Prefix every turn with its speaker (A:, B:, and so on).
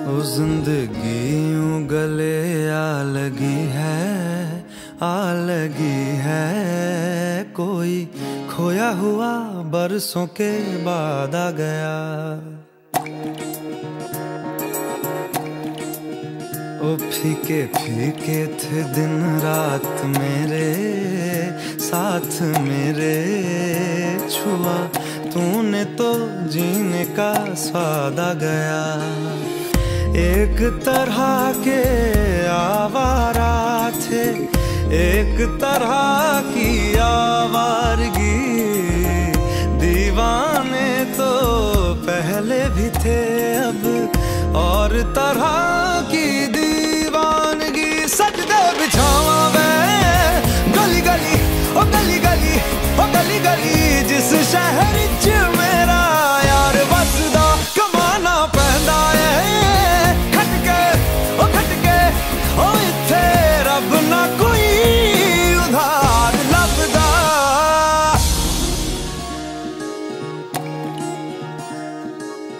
A: ओ जिंदगी यूं गले आ लगी है कोई खोया हुआ बरसों के बाद आ गया। ओ फीके फीके थे दिन रात मेरे साथ मेरे, छुआ तूने तो जीने का स्वाद आ गया। एक तरह के आवारा थे, एक तरह की आवारगी, दीवाने तो पहले भी थे अब और तरह